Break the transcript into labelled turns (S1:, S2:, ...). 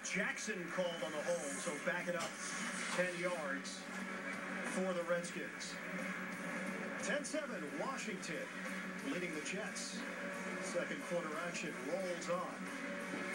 S1: Jackson called on the hold, so back it up 10 yards for the Redskins. 10-7, Washington leading the Jets. Second quarter action rolls on.